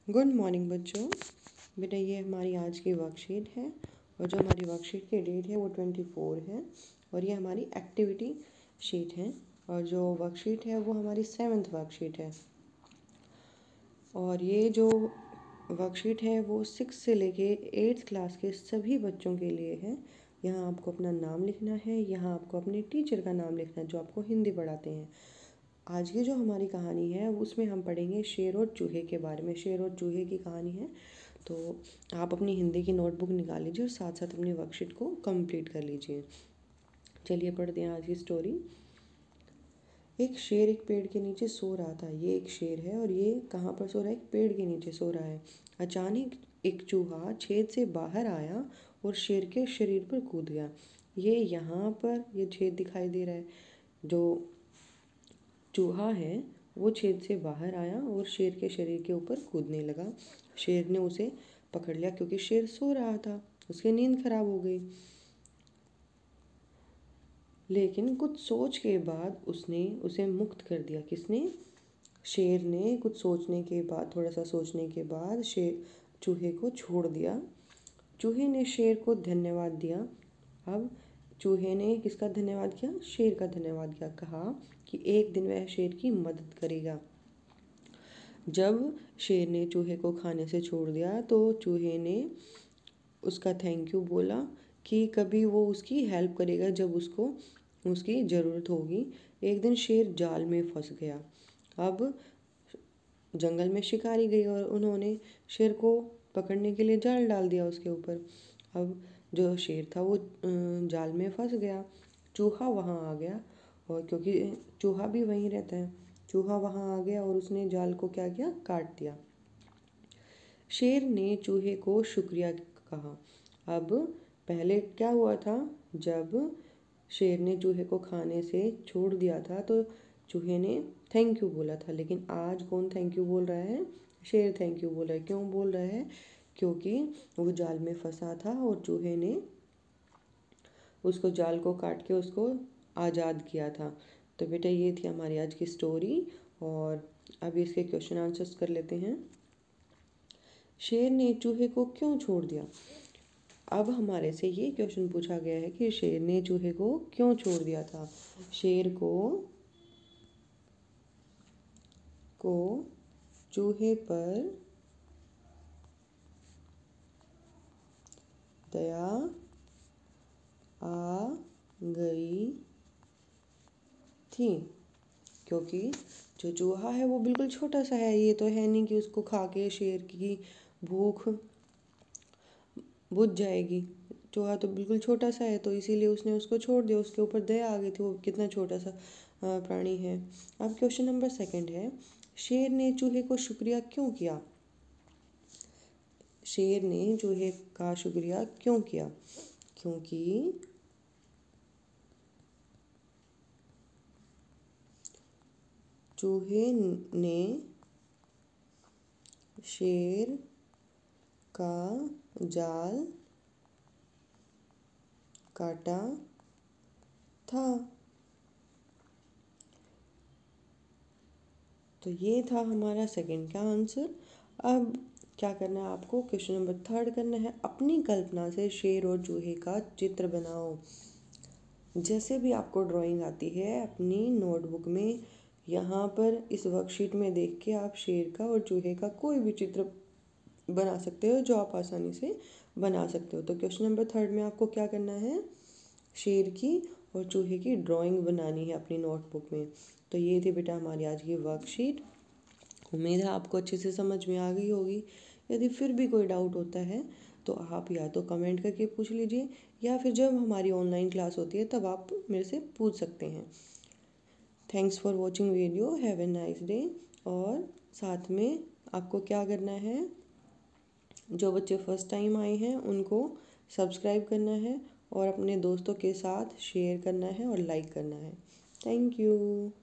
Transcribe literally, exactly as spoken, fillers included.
Good morning बच्चों। बेटा ये हमारी आज की वर्कशीट है और जो हमारी वर्कशीट की डेट है वो ट्वेंटी फोर है और ये हमारी एक्टिविटी शीट है और जो वर्कशीट है वो हमारी सेवन्थ वर्कशीट है। और ये जो वर्कशीट है वो सिक्स से लेके एट्थ क्लास के सभी बच्चों के लिए है। यहाँ आपको अपना नाम लिखना है, यहाँ आपको अपने टीचर का नाम लिखना है जो आपको हिंदी पढ़ाते हैं। आज की जो हमारी कहानी है उसमें हम पढ़ेंगे शेर और चूहे के बारे में। शेर और चूहे की कहानी है, तो आप अपनी हिंदी की नोटबुक निकाल लीजिए और साथ साथ अपनी वर्कशीट को कंप्लीट कर लीजिए। चलिए पढ़ते हैं आज की स्टोरी। एक शेर एक पेड़ के नीचे सो रहा था। ये एक शेर है और ये कहाँ पर सो रहा है? एक पेड़ के नीचे सो रहा है। अचानक एक चूहा छेद से बाहर आया और शेर के शरीर पर कूद गया। ये यहाँ पर ये छेद दिखाई दे रहा है। जो चूहा है वो छेद से बाहर आया और शेर के शरीर के ऊपर कूदने लगा। शेर ने उसे पकड़ लिया क्योंकि शेर सो रहा था, उसकी नींद खराब हो गई। लेकिन कुछ सोच के बाद उसने उसे मुक्त कर दिया। किसने? शेर ने कुछ सोचने के बाद, थोड़ा सा सोचने के बाद शेर चूहे को छोड़ दिया। चूहे ने शेर को धन्यवाद दिया। अब चूहे ने किसका धन्यवाद किया? शेर का धन्यवाद किया। कहा कि एक दिन वह शेर की मदद करेगा। जब शेर ने चूहे को खाने से छोड़ दिया तो चूहे ने उसका थैंक यू बोला कि कभी वो उसकी हेल्प करेगा जब उसको उसकी ज़रूरत होगी। एक दिन शेर जाल में फंस गया। अब जंगल में शिकारी गई और उन्होंने शेर को पकड़ने के लिए जाल डाल दिया उसके ऊपर। अब जो शेर था वो जाल में फंस गया। चूहा वहाँ आ गया और क्योंकि चूहा भी वहीं रहता है, चूहा वहाँ आ गया और उसने जाल को क्या किया? काट दिया। शेर ने चूहे को शुक्रिया कहा। अब पहले क्या हुआ था? जब शेर ने चूहे को खाने से छोड़ दिया था तो चूहे ने थैंक यू बोला था, लेकिन आज कौन थैंक यू बोल रहा है? शेर थैंक यू बोल रहा है। क्यों बोल रहा है? क्योंकि वो जाल में फंसा था और चूहे ने उसको जाल को काट के उसको आज़ाद किया था। तो बेटा ये थी हमारी आज की स्टोरी और अब इसके क्वेश्चन आंसर्स कर लेते हैं। शेर ने चूहे को क्यों छोड़ दिया? अब हमारे से ये क्वेश्चन पूछा गया है कि शेर ने चूहे को क्यों छोड़ दिया था। शेर को को चूहे पर दया आ गई थी क्योंकि जो चूहा है वो बिल्कुल छोटा सा है। ये तो है नहीं कि उसको खा के शेर की भूख बुझ जाएगी। चूहा तो बिल्कुल छोटा सा है, तो इसीलिए उसने उसको छोड़ दिया। उसके ऊपर दया आ गई थी, वो कितना छोटा सा प्राणी है। अब क्वेश्चन नंबर सेकंड है, शेर ने चूहे को शुक्रिया क्यों किया? शेर ने चूहे का शुक्रिया क्यों किया? क्योंकि चूहे ने शेर का जाल काटा था। तो ये था हमारा सेकंड का आंसर। अब क्या करना है आपको? क्वेश्चन नंबर थर्ड करना है। अपनी कल्पना से शेर और चूहे का चित्र बनाओ। जैसे भी आपको ड्राइंग आती है अपनी नोटबुक में, यहाँ पर इस वर्कशीट में देख के आप शेर का और चूहे का कोई भी चित्र बना सकते हो जो आप आसानी से बना सकते हो। तो क्वेश्चन नंबर थर्ड में आपको क्या करना है? शेर की और चूहे की ड्राइंग बनानी है अपनी नोटबुक में। तो ये थी बेटा हमारी आज की वर्कशीट। उम्मीद है आपको अच्छे से समझ में आ गई होगी। यदि फिर भी कोई डाउट होता है तो आप या तो कमेंट करके पूछ लीजिए या फिर जब हमारी ऑनलाइन क्लास होती है तब आप मेरे से पूछ सकते हैं। Thanks for watching video. Have a nice day. और साथ में आपको क्या करना है, जो बच्चे फर्स्ट टाइम आए हैं उनको सब्सक्राइब करना है और अपने दोस्तों के साथ शेयर करना है और लाइक करना है। Thank you.